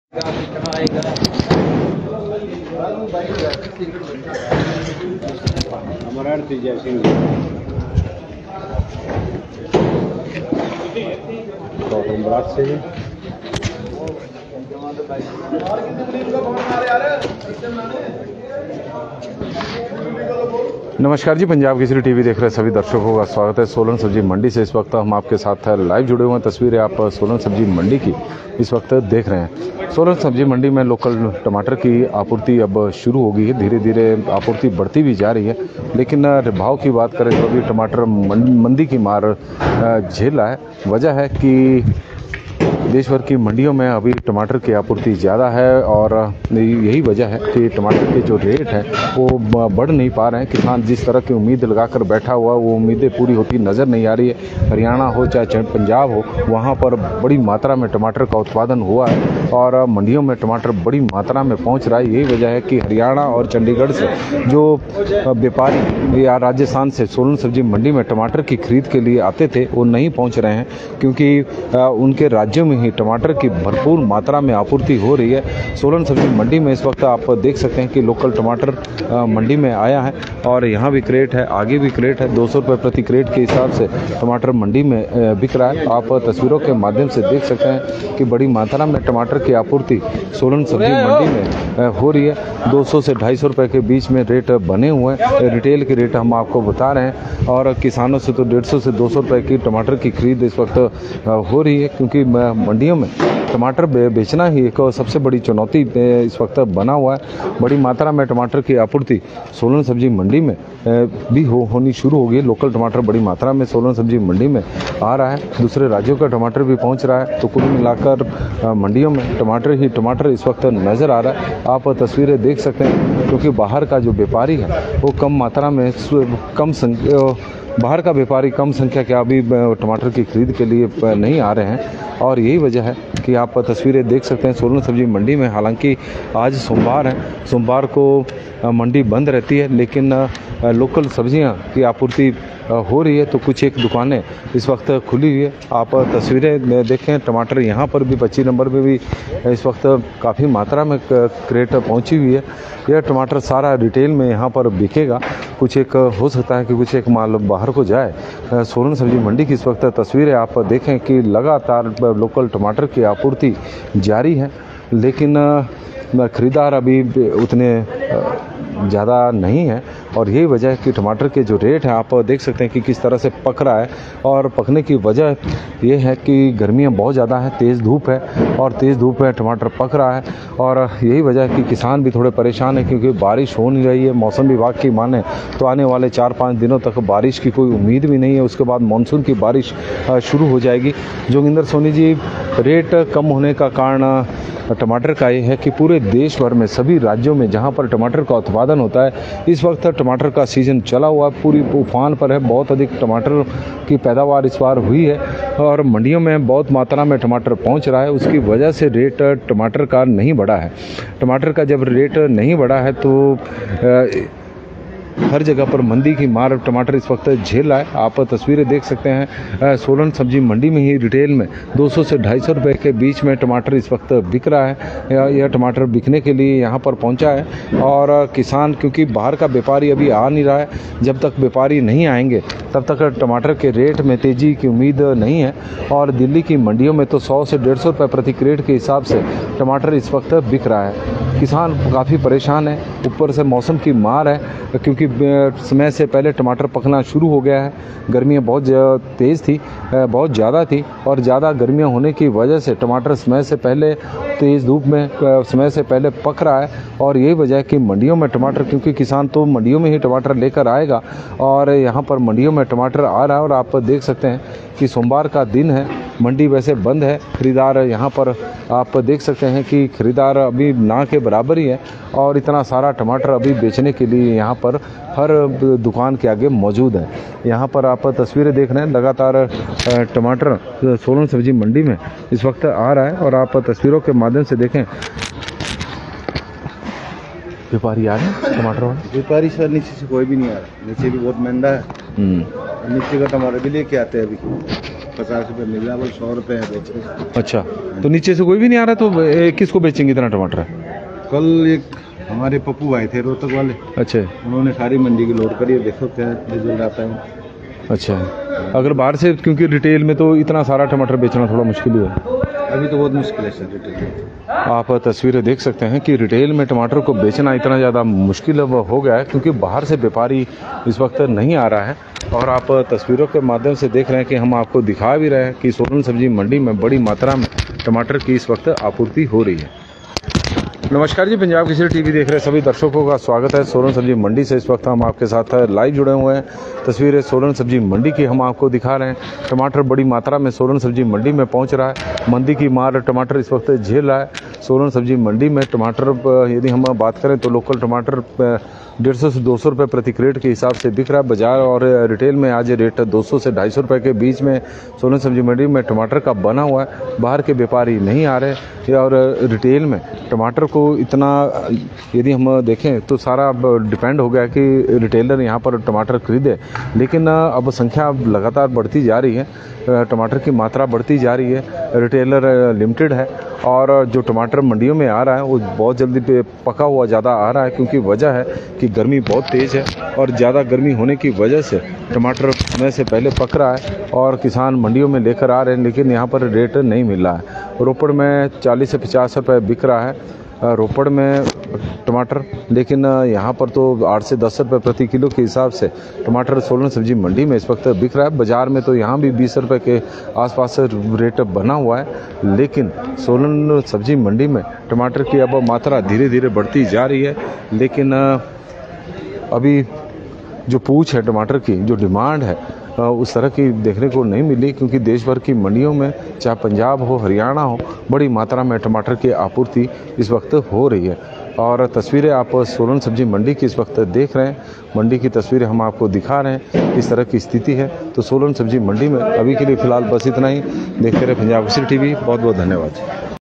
नमस्कार जी, पंजाब केसरी टीवी देख रहे सभी दर्शकों का स्वागत है। सोलन सब्जी मंडी से इस वक्त हम आपके साथ लाइव जुड़े हुए हैं। तस्वीरें आप सोलन सब्जी मंडी की इस वक्त देख रहे हैं। सोलन सब्जी मंडी में लोकल टमाटर की आपूर्ति अब शुरू हो गई है। धीरे धीरे आपूर्ति बढ़ती भी जा रही है, लेकिन भाव की बात करें तो अभी टमाटर मंदी की मार झेल रहा है। वजह है कि देश भर की मंडियों में अभी टमाटर की आपूर्ति ज़्यादा है और यही वजह है कि टमाटर के जो रेट हैं वो बढ़ नहीं पा रहे हैं। किसान जिस तरह की उम्मीद लगाकर बैठा हुआ, वो उम्मीदें पूरी होती नज़र नहीं आ रही है। हरियाणा हो चाहे पंजाब हो, वहाँ पर बड़ी मात्रा में टमाटर का उत्पादन हुआ है और मंडियों में टमाटर बड़ी मात्रा में पहुँच रहा है। यही वजह है कि हरियाणा और चंडीगढ़ से जो व्यापारी या राजस्थान से सोलन सब्जी मंडी में टमाटर की खरीद के लिए आते थे, वो नहीं पहुँच रहे हैं, क्योंकि उनके राज्यों में ही टमाटर की भरपूर मात्रा में आपूर्ति हो रही है। सोलन सब्जी मंडी में इस वक्त आप देख सकते हैं कि लोकल टमाटर मंडी में आया है और यहाँ भी क्रेट है, आगे भी क्रेट है। 200 रुपये प्रति क्रेट के हिसाब से टमाटर मंडी में बिक रहा है। आप तस्वीरों के माध्यम से देख सकते हैं कि बड़ी मात्रा में टमाटर की आपूर्ति सोलन सब्जी मंडी में हो रही है। 200 से 250 रुपये के बीच में रेट बने हुए हैं। रिटेल के रेट हम आपको बता रहे हैं और किसानों से तो 150 से 200 रुपये की टमाटर की खरीद इस वक्त हो रही है, क्योंकि मंडियों में टमाटर बेचना ही एक सबसे बड़ी चुनौती इस वक्त बना हुआ है। बड़ी मात्रा में टमाटर की आपूर्ति सोलन सब्जी मंडी में भी होनी शुरू हो गई। लोकल टमाटर बड़ी मात्रा में सोलन सब्जी मंडी में आ रहा है। दूसरे राज्यों का टमाटर भी पहुंच रहा है। तो कुल मिलाकर मंडियों में टमाटर इस वक्त नज़र आ रहा है। आप तस्वीरें देख सकते हैं, क्योंकि बाहर का जो व्यापारी है वो कम मात्रा में बाहर का व्यापारी कम संख्या के अभी टमाटर की खरीद के लिए नहीं आ रहे हैं और यही वजह है कि आप तस्वीरें देख सकते हैं सोलन सब्जी मंडी में। हालांकि आज सोमवार है, सोमवार को मंडी बंद रहती है, लेकिन लोकल सब्जियां की आपूर्ति हो रही है। तो कुछ एक दुकानें इस वक्त खुली हुई है। आप तस्वीरें देखें, टमाटर यहाँ पर भी 25 नंबर में भी इस वक्त काफ़ी मात्रा में क्रेट पहुँची हुई है। यह टमाटर सारा रिटेल में यहाँ पर बिकेगा। कुछ एक हो सकता है कि कुछ एक माल बाहर को जाए। सोलन सब्जी मंडी की इस वक्त तस्वीरें आप देखें कि लगातार लोकल टमाटर की आपूर्ति जारी है, लेकिन खरीदार अभी उतने ज़्यादा नहीं है और यही वजह है कि टमाटर के जो रेट हैं आप देख सकते हैं कि किस तरह से पक रहा है। और पकने की वजह ये है कि गर्मियाँ बहुत ज़्यादा हैं, तेज़ धूप है और तेज़ धूप में टमाटर पक रहा है। और यही वजह है कि किसान भी थोड़े परेशान है, क्योंकि बारिश हो नहीं रही है। मौसम विभाग की माने तो आने वाले 4-5 दिनों तक बारिश की कोई उम्मीद भी नहीं है। उसके बाद मानसून की बारिश शुरू हो जाएगी। जोगिंदर सोनी जी, रेट कम होने का कारण टमाटर का ये है कि पूरे देश भर में सभी राज्यों में जहां पर टमाटर का उत्पादन होता है, इस वक्त टमाटर का सीज़न चला हुआ है, पूरी उफान पर है। बहुत अधिक टमाटर की पैदावार इस बार हुई है और मंडियों में बहुत मात्रा में टमाटर पहुंच रहा है। उसकी वजह से रेट टमाटर का नहीं बढ़ा है। टमाटर का जब रेट नहीं बढ़ा है तो हर जगह पर मंदी की मार टमाटर इस वक्त झेल रहा है। आप तस्वीरें देख सकते हैं, सोलन सब्जी मंडी में ही रिटेल में 200 से 250 रुपये के बीच में टमाटर इस वक्त बिक रहा है। यह टमाटर बिकने के लिए यहाँ पर पहुँचा है और किसान, क्योंकि बाहर का व्यापारी अभी आ नहीं रहा है, जब तक व्यापारी नहीं आएंगे तब तक टमाटर के रेट में तेज़ी की उम्मीद नहीं है। और दिल्ली की मंडियों में तो 100 से 150 रुपये प्रति क्रेट के हिसाब से टमाटर इस वक्त बिक रहा है। किसान काफ़ी परेशान है, ऊपर से मौसम की मार है, क्योंकि समय से पहले टमाटर पकना शुरू हो गया है। गर्मियाँ बहुत तेज़ थी, बहुत ज़्यादा थी और ज़्यादा गर्मियाँ होने की वजह से टमाटर समय से पहले तेज़ धूप में समय से पहले पक रहा है। और यही वजह है कि मंडियों में टमाटर, क्योंकि किसान तो मंडियों में ही टमाटर लेकर आएगा और यहाँ पर मंडियों में टमाटर आ रहा है। और आप देख सकते हैं कि सोमवार का दिन है, मंडी वैसे बंद है। खरीदार यहाँ पर आप देख सकते हैं कि खरीदार अभी ना के बराबर ही है और इतना सारा टमाटर अभी बेचने के लिए यहाँ पर हर दुकान के आगे मौजूद है। यहाँ पर आप तस्वीरें देख रहे हैं, लगातार टमाटर सोलन सब्जी मंडी में इस वक्त आ रहा है और आप तस्वीरों के माध्यम से देखें। व्यापारी आ रहे हैं टमाटर वाले? व्यापारी सर नीचे से कोई भी नहीं आ रहा, नीचे भी बहुत महंगा है। नीचे का टमाटर भी लेके आते हैं अभी। 50 रुपये मिल रहा है, 100 रुपये है बेच रहे। अच्छा, तो नीचे से कोई भी नहीं आ रहा, तो किसको बेचेंगे इतना टमाटर? कल एक हमारे पप्पू आए थे रोहतक वाले, अच्छा, उन्होंने सारी मंडी की लोड करी है, देखो क्या रिजल्ट आता है। अच्छा, अगर बाहर से, क्योंकि रिटेल में तो इतना सारा टमाटर बेचना थोड़ा मुश्किल ही है। अभी तो बहुत मुश्किल है सर रिटेल में। आप तस्वीरें देख सकते हैं कि रिटेल में टमाटर को बेचना इतना ज़्यादा मुश्किल अब हो गया है, क्योंकि बाहर से व्यापारी इस वक्त नहीं आ रहा है। और आप तस्वीरों के माध्यम से देख रहे हैं कि हम आपको दिखा भी रहे हैं कि सोलन सब्जी मंडी में बड़ी मात्रा में टमाटर की इस वक्त आपूर्ति हो रही है। नमस्कार जी, पंजाब केसरी टीवी देख रहे सभी दर्शकों का स्वागत है। सोलन सब्जी मंडी से इस वक्त हम आपके साथ लाइव जुड़े हुए हैं। तस्वीरें सोलन सब्जी मंडी की हम आपको दिखा रहे हैं। टमाटर बड़ी मात्रा में सोलन सब्जी मंडी में पहुंच रहा है। मंदी की मार टमाटर इस वक्त झेल रहा है। सोलन सब्जी मंडी में टमाटर यदि हम बात करें तो लोकल टमाटर 150 से 200 रुपये प्रति क्रेट के हिसाब से बिक रहा है। बाजार और रिटेल में आज रेट 200 से 250 रुपये के बीच में सोलन सब्जी मंडी में टमाटर का बना हुआ है। बाहर के व्यापारी नहीं आ रहे और रिटेल में टमाटर को इतना, यदि हम देखें तो सारा अब डिपेंड हो गया कि रिटेलर यहाँ पर टमाटर खरीदे, लेकिन अब संख्या लगातार बढ़ती जा रही है। टमाटर की मात्रा बढ़ती जा रही है। रिटेलर लिमिटेड है और जो टमाटर मंडियों में आ रहा है वो बहुत जल्दी पे पका हुआ ज़्यादा आ रहा है, क्योंकि वजह है कि गर्मी बहुत तेज़ है और ज़्यादा गर्मी होने की वजह से टमाटर समय से पहले पक रहा है और किसान मंडियों में लेकर आ रहे हैं, लेकिन यहाँ पर रेट नहीं मिल रहा है। रोपड़ में 40 से 50 रुपये बिक रहा है रोपड़ में टमाटर, लेकिन यहाँ पर तो 8 से 10 रुपये प्रति किलो के हिसाब से टमाटर सोलन सब्जी मंडी में इस वक्त बिक रहा है। बाज़ार में तो यहाँ भी 20 रुपये के आसपास रेट बना हुआ है, लेकिन सोलन सब्जी मंडी में टमाटर की अब मात्रा धीरे धीरे बढ़ती जा रही है। लेकिन अभी जो पूछ है टमाटर की, जो डिमांड है, उस तरह की देखने को नहीं मिली, क्योंकि देश भर की मंडियों में, चाहे पंजाब हो, हरियाणा हो, बड़ी मात्रा में टमाटर की आपूर्ति इस वक्त हो रही है। और तस्वीरें आप सोलन सब्जी मंडी की इस वक्त देख रहे हैं। मंडी की तस्वीरें हम आपको दिखा रहे हैं, इस तरह की स्थिति है। तो सोलन सब्जी मंडी में अभी के लिए फ़िलहाल बस इतना ही। देखते रहे पंजाब केसरी टीवी। बहुत बहुत धन्यवाद।